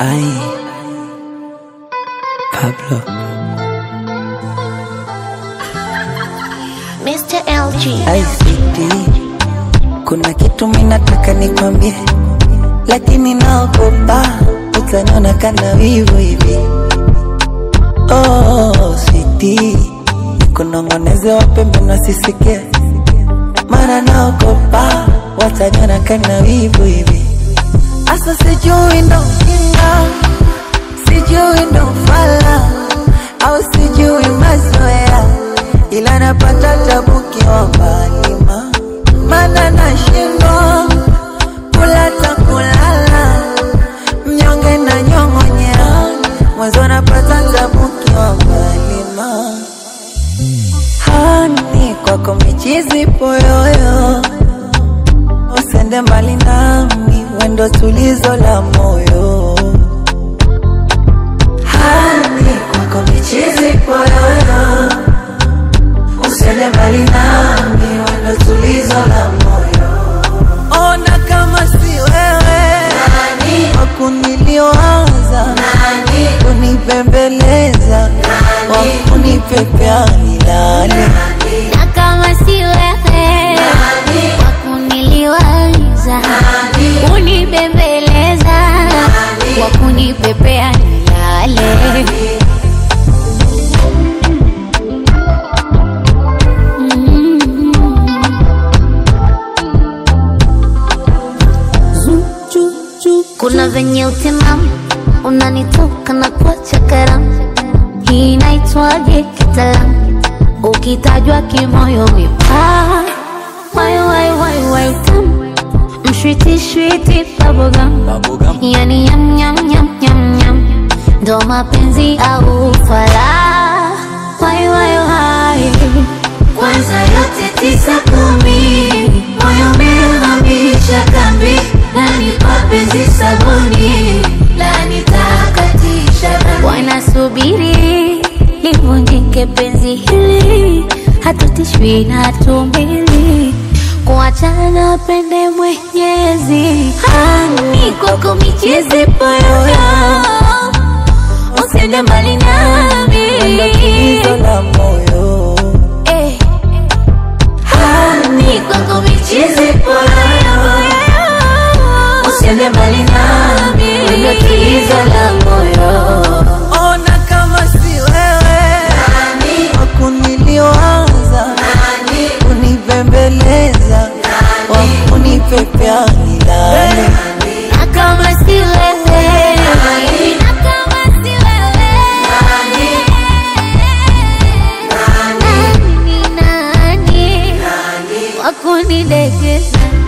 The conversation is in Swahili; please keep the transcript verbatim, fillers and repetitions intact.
Ay, Pablo mister L G. Ay, sweetie, kuna kitu minataka nikwambie, lakini naogopa utaniona kana wivu hivi. Oh, sweetie, nikunongoneze wapembe nasisikie, mara naogopa wataniona kana wivu hivi. Asa sijui ndo kinga, sijui ndo fala, au sijui mazoea, ila napata tabu kiomba lima, mana nashindwa kula kulala, mnyonge na nyongonyea, mwanzo napata tabu kiomba lima. Hani kwako michizi poyoyo, usende mbali nami, wendo tulizo la moyo. Hani kwako michizi poyoyo, usende mbali nami, wendo tulizo la moyo. Ona kama si wewe nani wakuniliwaza, nani kunipembeleza, wakunipepea nilale. Na kama si wewe wakuniliwaza, kunibembeleza, wakunipepea nilale. Kuna venye utimamu unanitoka na kuacha karamu, hii inaitwaje kitaalamu, ukitajwa kimoyo mipaa. Wai wai wai wai tamu, mshwiti shwiti bubblegum, yani yam yam yam yam yam, ndo mapenzi au ufala. Wai wai wai, kwanza yote tisa kumi, moyo umehamisha kambi, nani mapenzi sabuni, la nitakatisha dhambi. Wanasubiri livunjike penzi hili, hatutishwi na tumbili, kuachana pende Mwenyezi. Hani kwako michizi poyoyo, usende mbali nami, wendo tulizo la moyo. eh. Hani kwako michizi poyoyo, usende mbali nami, wendo tulizo la moyo. Ona kama si wewe nani wakuniliwaza, nani kunipembeleza, wakunipepea nilale. Na kama si wewe, na kama si wewe, nani nani wakunidekeza.